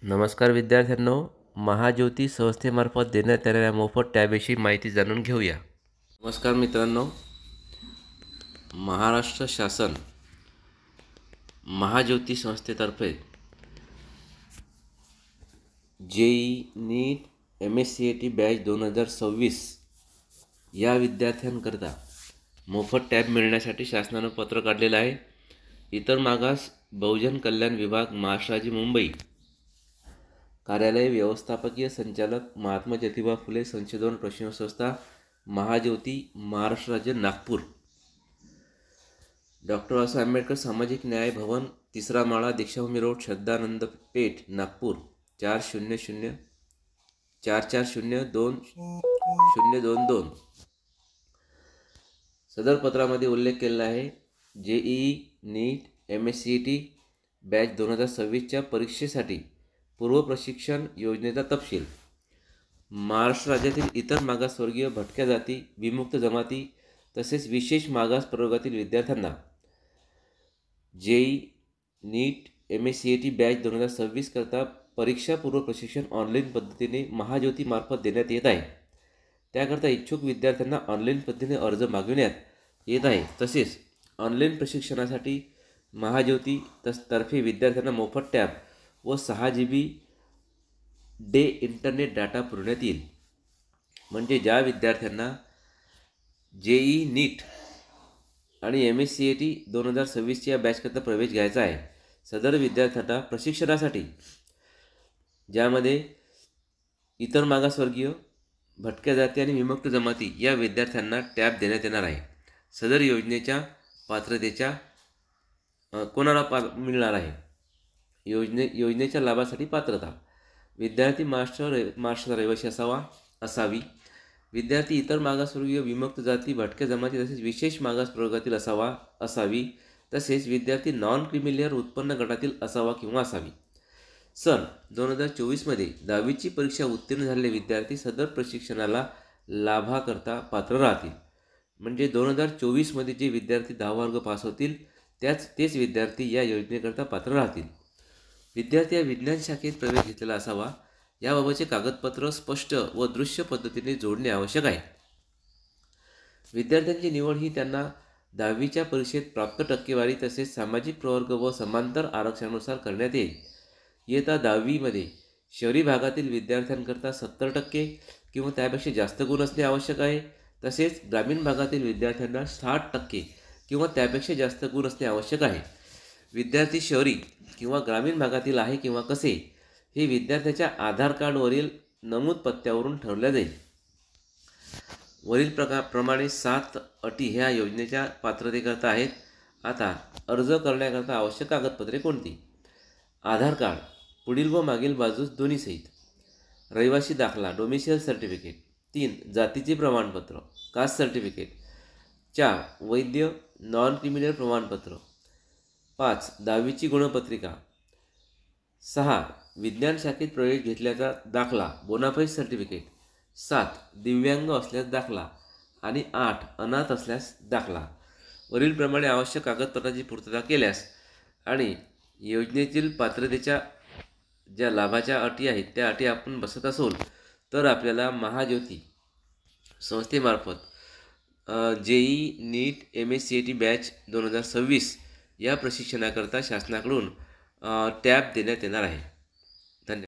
नमस्कार विद्यार्थ्यांनो, महाज्योती संस्थेमार्फत देण्यात येणाऱ्या मोफत टॅबविषयी माहिती जाणून घेऊया. नमस्कार मित्रांनो, महाराष्ट्र शासन महाज्योती संस्थेतर्फे JEE नीट MSCIT बॅच 2026 या विद्यार्थ्यांकरता मोफत टॅब मिळण्यासाठी शासनानं पत्र काढलेलं आहे. इतर मागास बहुजन कल्याण विभाग, महाराष्ट्र राज्य, मुंबई कार्यालय, व्यवस्थापकीय संचालक, महात्मा ज्योतिबा फुले संशोधन प्रशिक्षण संस्था, महाज्योती, महाराष्ट्र राज्य, नागपूर. डॉक्टर बाबासाहेब आंबेडकर सामाजिक न्याय भवन, 3रा माळा, दीक्षाभूमी रोड, श्रद्धानंद पेठ, नागपूर 4004402022. सदर पत्रामध्ये उल्लेख केलेला आहे. JEE नीट MSCIT बॅच 2026च्या परीक्षेसाठी पूर्व प्रशिक्षण योजनेचा तपशील. महाराष्ट्र राज्यातील इतर मागासवर्गीय, भटक्या जाती, विमुक्त जमाती तसेच विशेष मागास प्रवर्गातील विद्यार्थ्यांना JEE नीट MSCIT बॅच 2026 करता परीक्षा पूर्व प्रशिक्षण ऑनलाईन पद्धतीने महाज्योती मार्फत देण्यात येत आहे. त्याकरता इच्छुक विद्यार्थ्यांना ऑनलाईन पद्धतीने अर्ज मागविण्यात येत आहे. तसेच ऑनलाईन प्रशिक्षणासाठी महाज्योती तर्फे विद्यार्थ्यांना मोफत टॅब व 6 GB डे इंटरनेट डाटा पुरवण्यात येईल. म्हणजे ज्या विद्यार्थ्यांना JEE नीट आणि MSCIT 2026 या बॅचकरता प्रवेश घ्यायचा आहे, सदर विद्यार्थ्यांना प्रशिक्षणासाठी ज्यामध्ये इतर मागासवर्गीय, भटक्या जाती आणि विमुक्त जमाती या विद्यार्थ्यांना टॅब देण्यात येणार आहे. सदर योजनेच्या पात्रतेच्या कोणाला मिळणार आहे? योजनेच्या लाभासाठी पात्रता: विद्यार्थी महाराष्ट्राचा रहिवासी असावी. विद्यार्थी इतर मागासवर्गीय, विमुक्त जाती, भटक्या जमाती तसेच विशेष मागास प्रवर्गातील असावी. तसेच विद्यार्थी नॉन क्रिमिलियर उत्पन्न गटातील असावा किंवा असावी. सन 2024 मध्ये 10वीची परीक्षा उत्तीर्ण झालेले विद्यार्थी सदर प्रशिक्षणाला लाभाकरता पात्र राहतील. म्हणजे 2024 मध्ये जे विद्यार्थी 10वा वर्ग पास होतील तेच विद्यार्थी या योजनेकरता पात्र राहतील. विद्यार्थी या विज्ञान शाखेत प्रवेश घेतलेला असावा. याबाबतचे कागदपत्र स्पष्ट व दृश्य पद्धतीने जोडणे आवश्यक आहे. विद्यार्थ्यांची निवड ही त्यांना 10वीच्या परीक्षेत प्राप्त टक्केवारी तसेच सामाजिक प्रवर्ग व समांतर आरक्षणानुसार करण्यात येईल. इयत्ता 10वी मध्ये शहरी भागातील विद्यार्थ्यांकरता 70% किंवा त्यापेक्षा जास्त गुण असणे आवश्यक आहे. तसेच ग्रामीण भागातील विद्यार्थ्यांना 60% किंवा त्यापेक्षा जास्त गुण असणे आवश्यक आहे. विद्यार्थी शहरी किंवा ग्रामीण भागातील आहे किंवा कसे हे विद्यार्थ्याच्या आधार कार्डवरील नमूद पत्त्यावरून ठरवले जाईल. वरील प्रमाणे 7 अटी ह्या योजनेच्या पात्रतेकरता आहेत. आता अर्ज करण्याकरता आवश्यक कागदपत्रे कोणती? आधार कार्ड पुढील व मागील बाजूस दोन्ही सहित. रहिवासी दाखला डोमिसाईल सर्टिफिकेट. 3 जातीचे प्रमाणपत्र कास्ट सर्टिफिकेट. 4 वैध नॉन क्रिमिनल प्रमाणपत्र. 5 10वीची गुणपत्रिका. 6 विज्ञान शाखेत प्रवेश घेतल्याचा दाखला बोनाफाईड सर्टिफिकेट. 7 दिव्यांग असल्यास दाखला आणि 8 अनाथ असल्यास दाखला. वरीलप्रमाणे आवश्यक कागदपत्रांची पूर्तता केल्यास आणि योजनेतील पात्रतेच्या ज्या लाभाच्या अटी आहेत त्या अटी आपण बसत असोल तर आपल्याला महाज्योती संस्थेमार्फत JEE नीट MSCIT बॅच 2026 या प्रशिक्षणाकरता शासनाकडून टॅब देण्यात येणार आहे.